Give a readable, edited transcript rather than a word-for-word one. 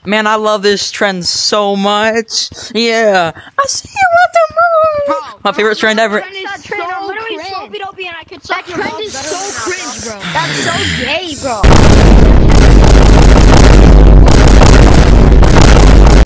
Man, I love this trend so much. Yeah. I see you at the moon. My favorite trend ever. That trend is so cringe. That trend is so cringe, bro. That's so gay, bro.